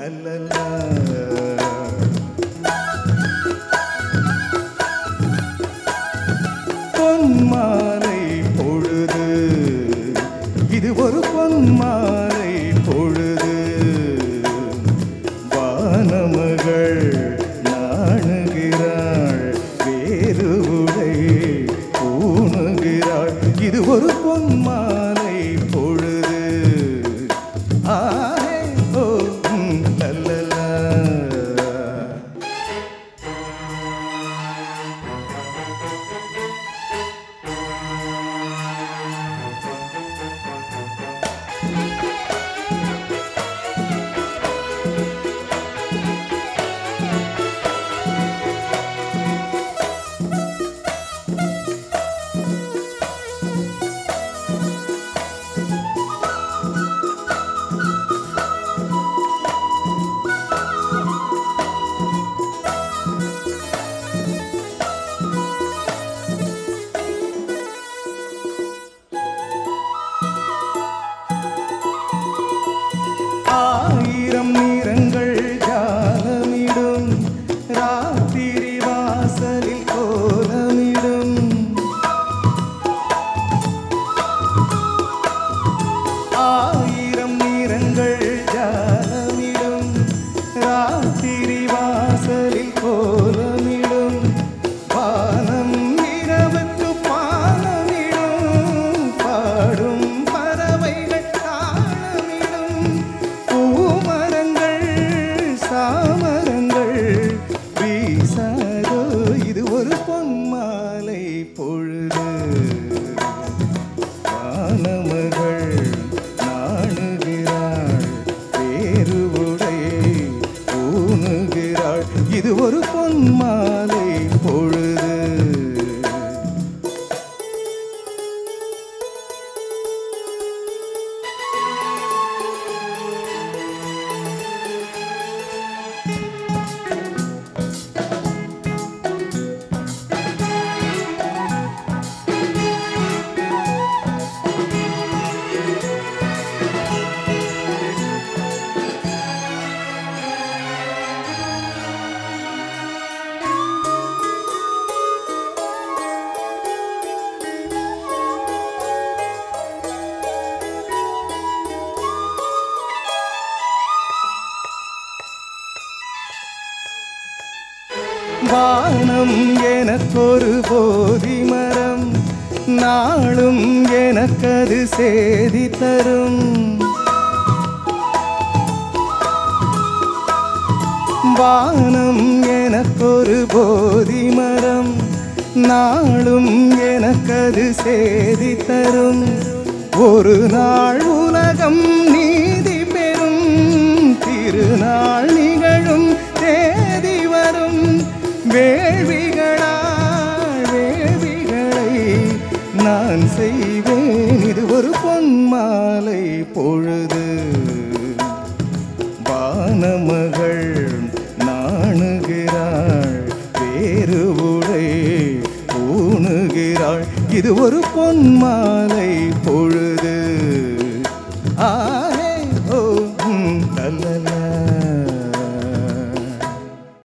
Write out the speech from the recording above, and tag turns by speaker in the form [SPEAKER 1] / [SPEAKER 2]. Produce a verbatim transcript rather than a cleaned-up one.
[SPEAKER 1] லல்லலா. பொன்மாலை பொழுது இது ஒரு பொன்மாலை பொழுது வானமகள் நாணுகிறாள் வேறு உடை பூணுகிறாள் இது ஒரு பொன்மாலை பொழுது ஆஹே ஓ லல்லலா. ஆயிரம் நிறங்கள் ஜாலமிடும் ராத்திரி வாசலில் கோலமிடும் ஆயிரம் நிறங்கள் ஜாலமிடும் ராத்திரி வாசலில் கோலமிடும் வானம் இரவுக்கு பாலமிடும் பாடும் பறவைகள் தாளமிடும் பூமரங்கள் சாமரங்கள் வீசாதோ இது ஒரு பொன்மாலை பொழுது வானமகள் நாணுகிறாள் வேறு உடையை பூணுகிறாள் இது ஒரு பொன்மாலை பொழுது. வானம் எனக்கொரு போதி மரம் நாளும் எனக்கது சேதி தரும் வானம் எனக்கொரு போதி மரம் நாளும் எனக்கது சேதி தரும் ஒரு நாள் உலகம் நீதி பெறும் திருநாள் நிகழும் தேதி வரும் வேள்விகளால் வேள்விகளை நான் செய்வேன் இது ஒரு பொன்மாலை பொழுது வானமகள் நாணுகிறாள் வேறு உடை பூணுகிறாள் இது ஒரு பொன்மாலை பொழுது.